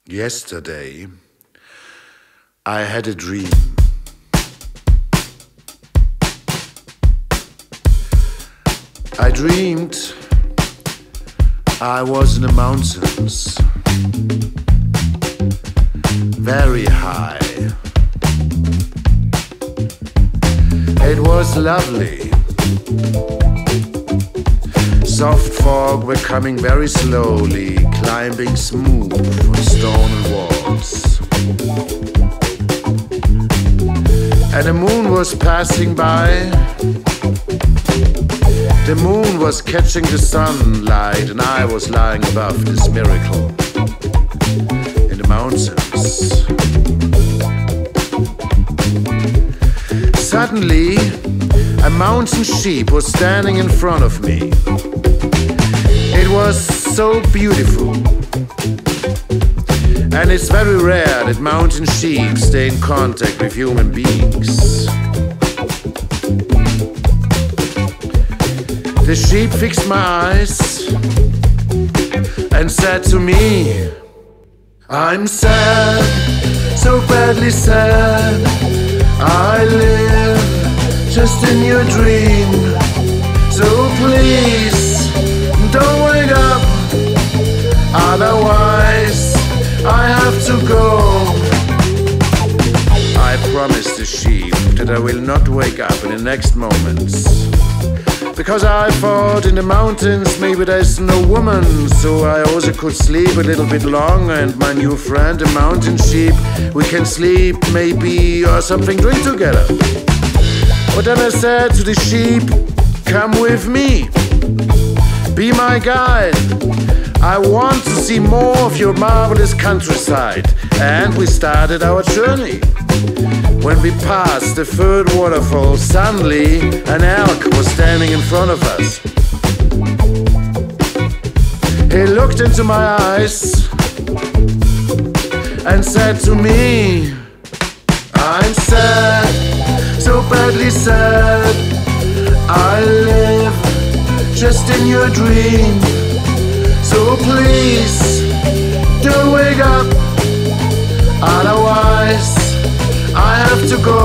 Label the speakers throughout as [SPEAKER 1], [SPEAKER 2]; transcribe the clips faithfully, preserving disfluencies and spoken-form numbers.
[SPEAKER 1] Yesterday, I had a dream. I dreamed I was in the mountains, very high. It was lovely. Soft fog were coming very slowly, climbing smooth on stone walls. And the moon was passing by. The moon was catching the sunlight, and I was lying above this miracle in the mountains. Suddenly, a mountain sheep was standing in front of me. It was so beautiful. And it's very rare that mountain sheep stay in contact with human beings. The sheep fixed my eyes and said to me, "I'm sad, so badly sad. I live just in your dream. So please, don't wake up, otherwise I have to go." I promised the sheep that I will not wake up in the next moments, because I thought in the mountains maybe there's no woman, so I also could sleep a little bit longer, and my new friend, the mountain sheep, we can sleep maybe or something, drink together. But then I said to the sheep, "Come with me, be my guide. I want to see more of your marvelous countryside." And we started our journey. When we passed the third waterfall, suddenly an elk was standing in front of us. He looked into my eyes and said to me, "I'm sad, so badly sad. I live just in your dream. So please, don't wake up, otherwise I have to go."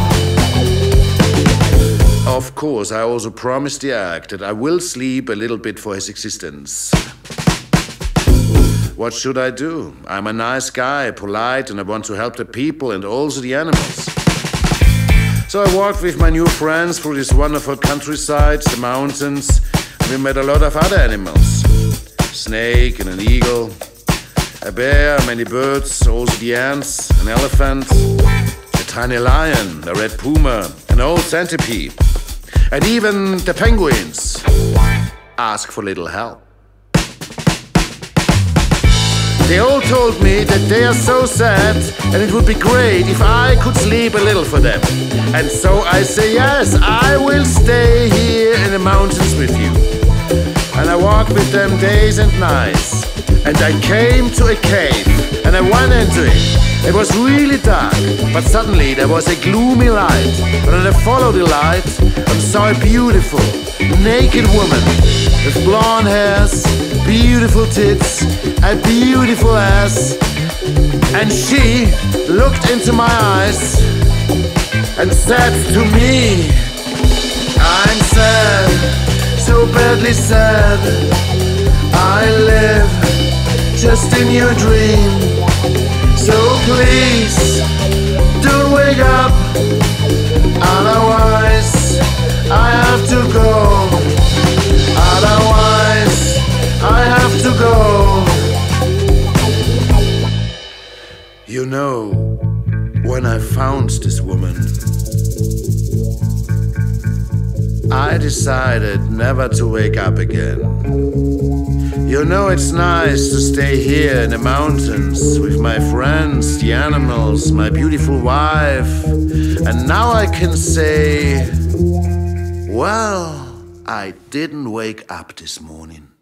[SPEAKER 1] Of course, I also promised the elk that I will sleep a little bit for his existence. What should I do? I'm a nice guy, polite, and I want to help the people and also the animals. So I walked with my new friends through this wonderful countryside, the mountains, and we met a lot of other animals. Snake and an eagle, a bear, many birds, also the ants, an elephant, a tiny lion, a red puma, an old centipede, and even the penguins ask for little help. They all told me that they are so sad and it would be great if I could sleep a little for them. And so I say, yes, I will stay here in the mountains with you. And I walked with them days and nights. And I came to a cave and I went into it. It was really dark, but suddenly there was a gloomy light. And when I followed the light, I saw a beautiful, naked woman with blonde hairs, beautiful tits, a beautiful ass. And she looked into my eyes and said to me, "I'm sad, so badly sad. I live just in your dream. So please, don't wake up, otherwise I have to go. Otherwise I have to go." You know, when I found this woman, I decided never to wake up again. You know, it's nice to stay here in the mountains with my friends, the animals, my beautiful wife. And now I can say, well, I didn't wake up this morning.